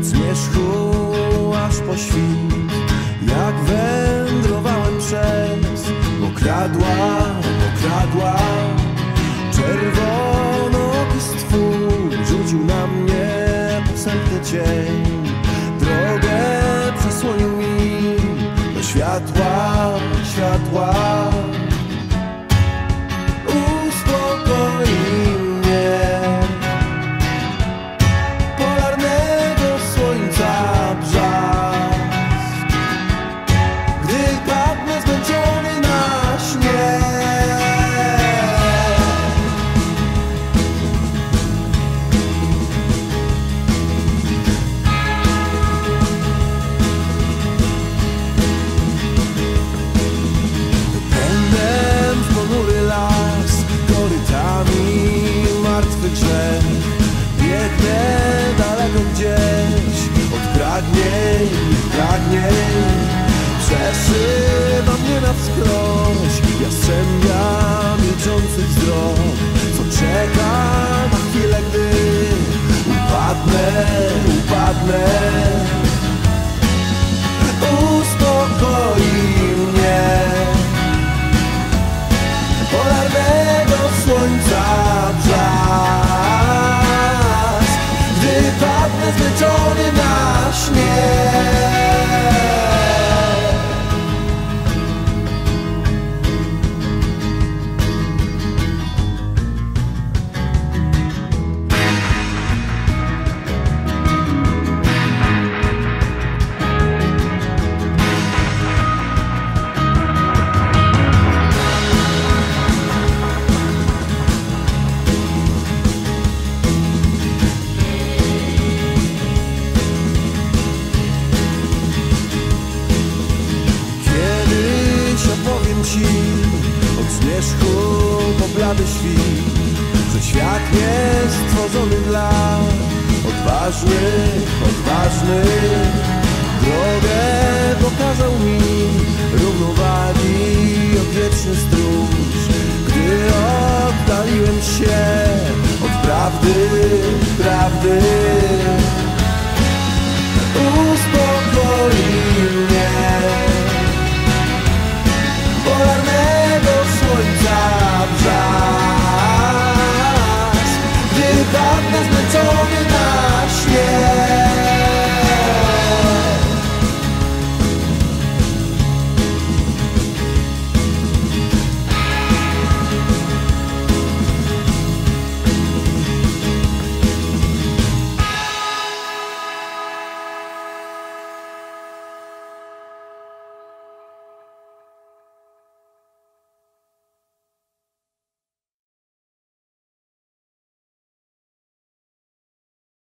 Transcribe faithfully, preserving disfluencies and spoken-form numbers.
zmierzchu aż po świt. Jak wędrowałem przez mokradła, mokradła, czerwonopis twój rzucił na mnie posępny cień. Drogę przesłonił mi do światła, światła. Uspokoi mnie polarnego słońca brzask, gdy padnę zmęczony na śnie. Pędem w ponury las, korytami martwy grzech. Biegnę daleko gdzieś od pragnień, pragnień. Przeszywa mnie na wskroś jastrzębia milczący wzrok, co czeka na chwilę, gdy upadnę, upadnę. Uspokoi mnie polarnego słońca brzask, gdy padnę zmęczony na śnie. Ci od zmierzchu po blady świt, że świat jest stworzony dla odważnych, odważnych. Drogę pokazał mi równowagi odwieczny stróż, gdy oddaliłem się od prawdy, prawdy.